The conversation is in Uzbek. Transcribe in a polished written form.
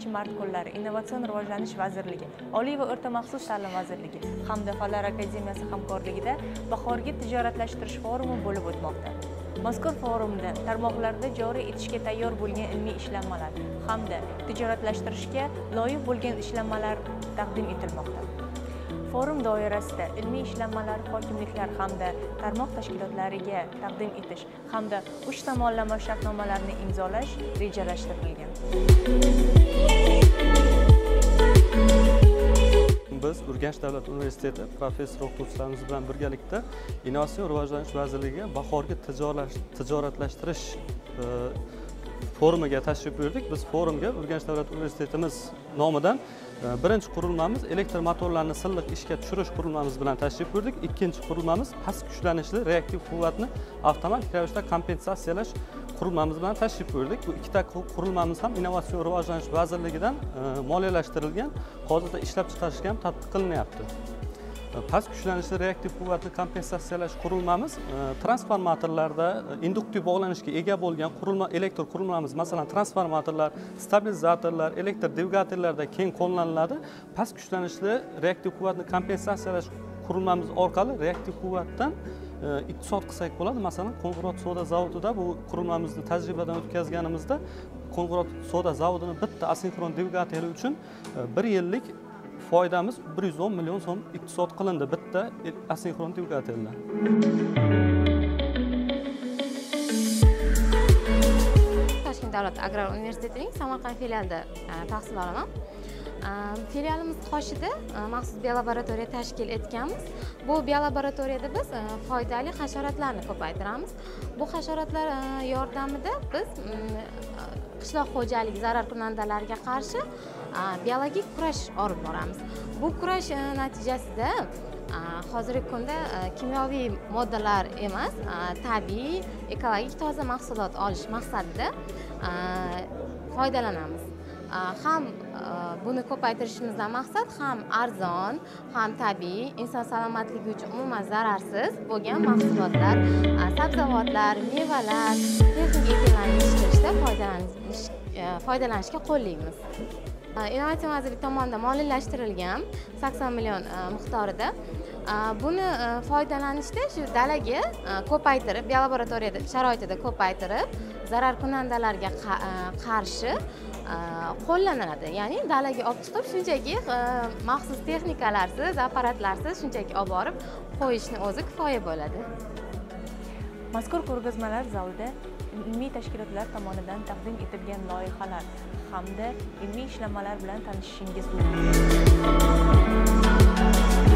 mart kunlari Innovatsion rivojlanish vazirligi, Oliy va o'rta maxsus ta'lim vazirligi hamda Fanlar akademiyasi hamkorligida bahorgi tijoratlashtirish forumi bo'lib o'tmoqda. Mazkur forumda tarmoqlarda joriy etishga tayyor bo'lgan ilmiy ishlanmalar hamda tijoratlashtirishga loyiq bo'lgan ishlanmalar taqdim etilmoqda. Forum doirasida ilmiy ishlanmalar hokimliklar hamda tarmoq tashkilotlariga taqdim etish hamda uch tomonlama shartnomalarni imzolash rejalashtirilgan. Biz Urganch davlat universiteti professor o'qituvchilarimiz bilan birgalikda Innovatsion rivojlanish vazirligiga bahorgi tijoratlashtirish forumiga tashrif buyurdik. Biz forumga Urganch davlat universitetimiz nomidan birinchi qurilmamiz elektr motorlarni silliq ishga tushirish qurilmamiz bilan tashrif buyurdik. Ikkinchi qurilmamiz past kuchlanishli reaktiv quvvatni avtomatik ravishda kompensatsiyalash qurilmamiz bilan tashrif buyurdik. Bu ikkita qurilmamiz ham Innovatsion rivojlanish vazirligidan moliyalashtirilgan, hozirda ishlab chiqarishga ham tatbiq qilinyapti. Past kuchlanishli reaktiv quvvatni kompensatsiyalash qurilmamiz transformatorlarda induktiv bog'lanishga ega bo'lgan elektr qurilmamiz, masalan, transformatorlar, stabilizatorlar, elektr dvigatellarda keng qo'llaniladi. Past kuchlanishli reaktiv quvvatni kompensatsiyalash qurilmamiz orqali reaktiv quvvatdan iqtisod qilsak bo'ladi. Masalan, Qo'ng'irot soda zavodida bu qurilmamizni tajribadan o'tkazganimizda Qo'ng'irot soda zavodini bitta asinxron dvigateli uchun 1 yillik foydamiz 110 million so'm iqtisod qilindi bitta asinxron dvigateldan. Toshkent davlat agrar universitetining Samarqand filialida tahsil olaman. Filialimiz qoshida maxsus biolaboratoriya tashkil etganmiz. Bu biolaboratoriyada biz foydali hasharotlarni ko'paytiramiz. Bu hasharotlar yordamida biz qishloq xo'jaligi zararkunandalariga qarshi biologik kurash olib boramiz. Bu kurash natijasida hozirgi kunda kimyoviy moddalar emas, tabiiy, ekologik toza mahsulot olish maqsadida foydalanamiz. Ham buni ko'paytirishimizdan maqsad ham arzon, ham tabiiy, inson salomatligi uchun umuman zararsiz bo'lgan mahsulotlar, sabzavotlar, mevalar texnik ekinlarni yetishtirishda foydalanishga qo'llaymiz. Innovatsion vazirlik tomonidan moliyalashtirilgan 80 million miqdorida buni foydalanishda shu dalaga ko'paytirib, biolaboratoriya sharoitida ko'paytirib, zararkunandalarga qarshi qo'llaniladi. Ya'ni dalaga olib chiqib, shunchaki maxsus texnikalarsiz, apparatlarsiz shunchaki olib borib qo'yishni o'zi kifoya bo'ladi. Mazkur ko'rgazmalar zalida ilmiy tashkilotlar tomonidan taqdim etilgan loyihalar hamda ilmiy ishlanmalar bilan tanishishingiz mumkin.